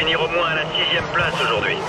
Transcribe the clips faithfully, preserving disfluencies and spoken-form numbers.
finir au moins à la sixième place aujourd'hui.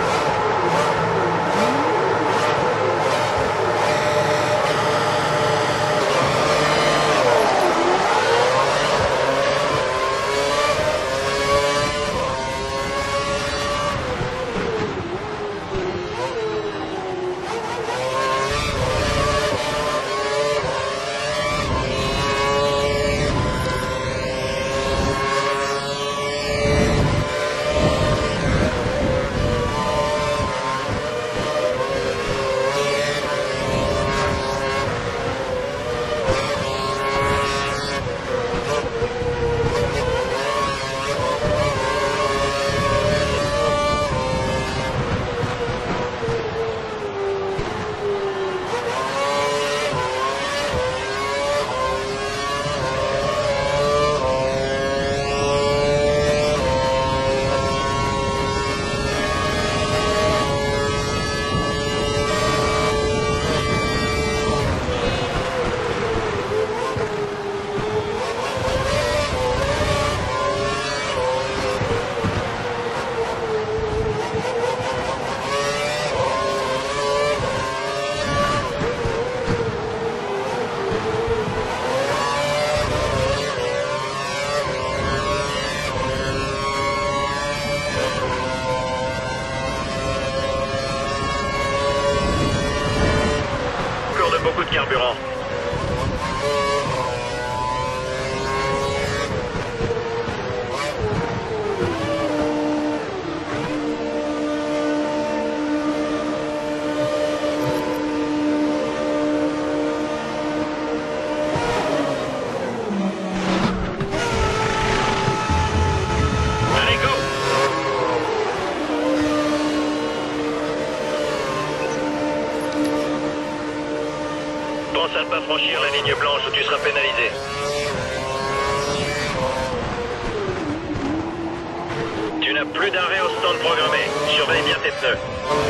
Beaucoup de carburant. Allez, go! Pense à ne pas franchir la ligne blanche où tu seras pénalisé. Tu n'as plus d'arrêt au stand programmé. Surveille bien tes pneus.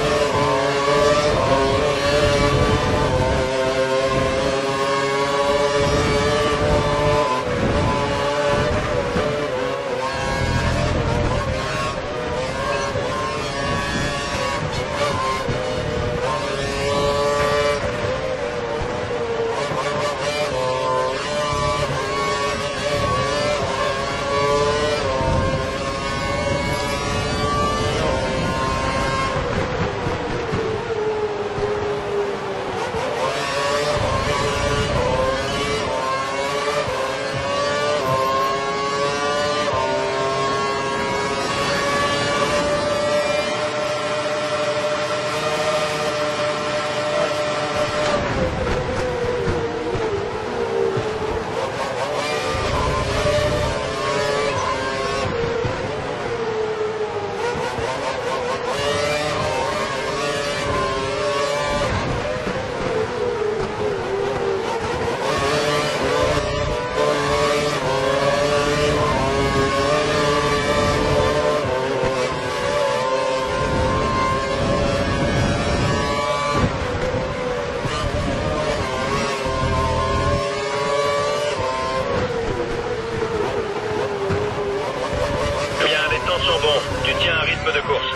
Sont bons, tu tiens un rythme de course.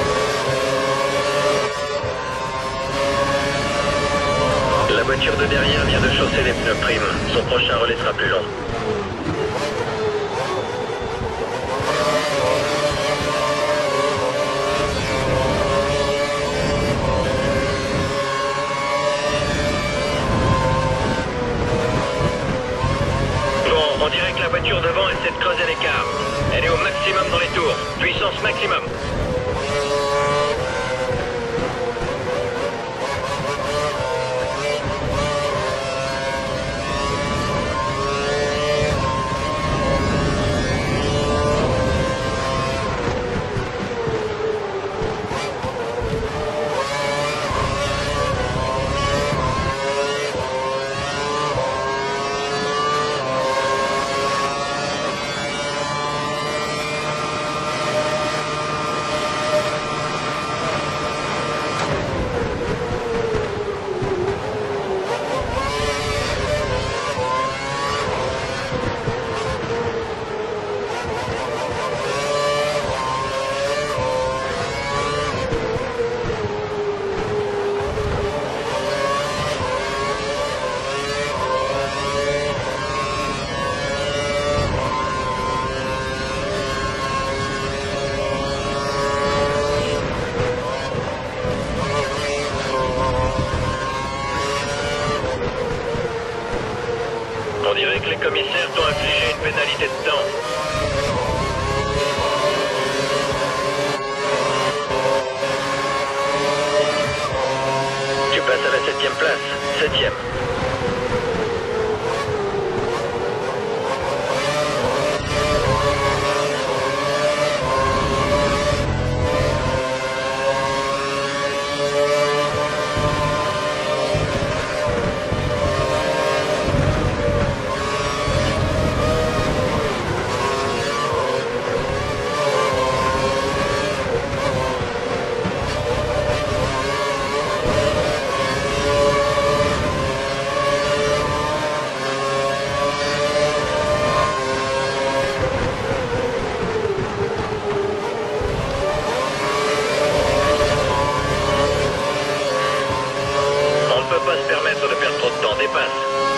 La voiture de derrière vient de chausser les pneus prime. Son prochain relais sera plus long. Bon, on dirait que la voiture devant essaie de creuser l'écart. Elle est au maximum dans les tours. Puissance maximum. dirait que les commissaires t'ont infligé une pénalité de temps. Tu passes à la septième place. Septième. On ne peut pas se permettre de perdre trop de temps, dépasse.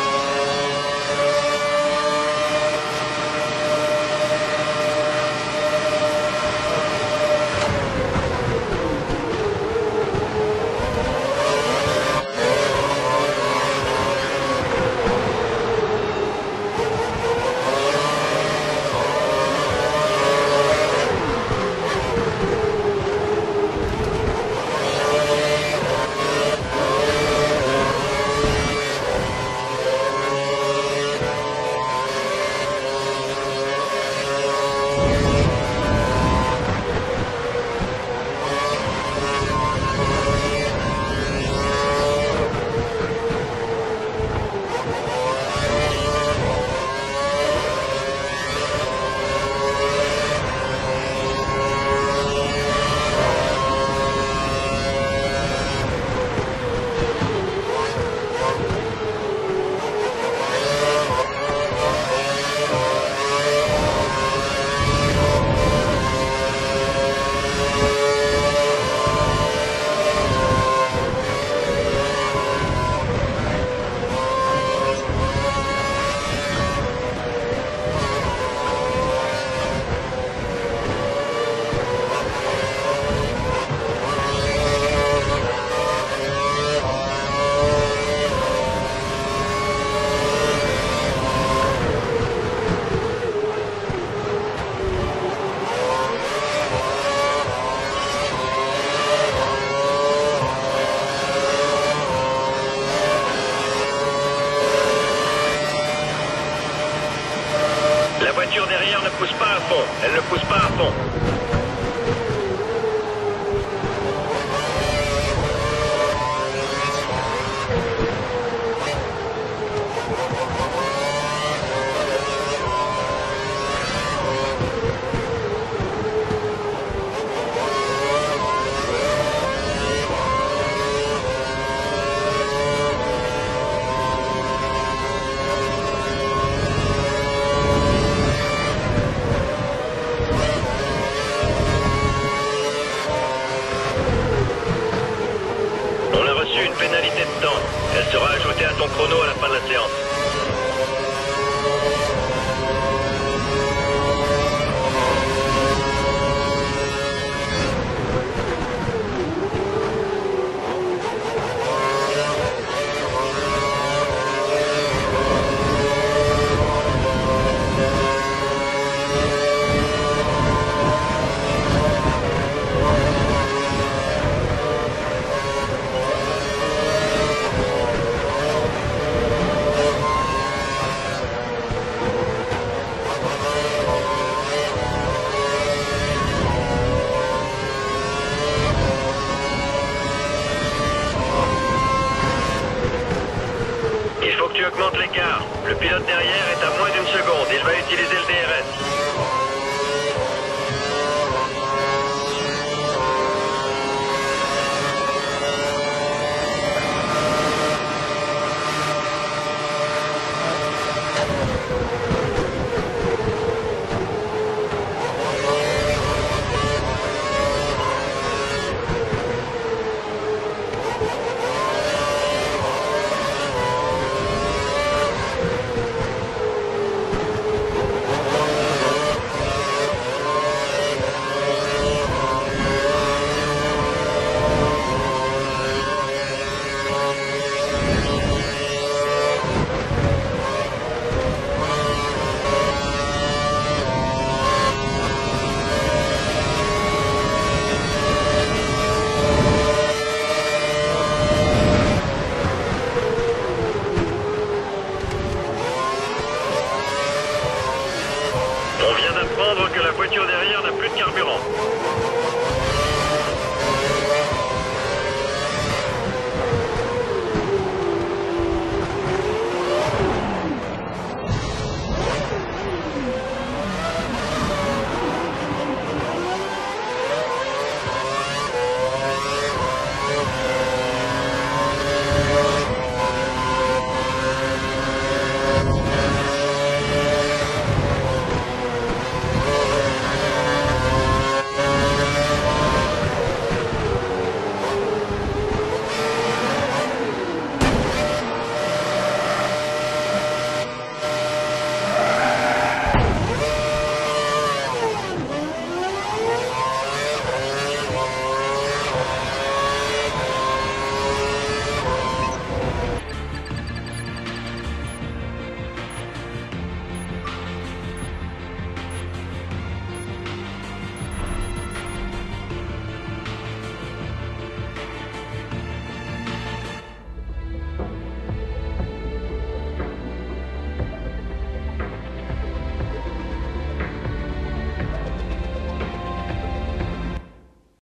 La voiture derrière ne pousse pas à fond. Elle ne pousse pas à fond. Une pénalité de temps. Elle sera ajoutée à ton chrono à la fin de la séance. Tu augmentes l'écart. Le pilote derrière est à moins d'une seconde. Il va utiliser le D R S. comprendre que la voiture derrière n'a plus de carburant.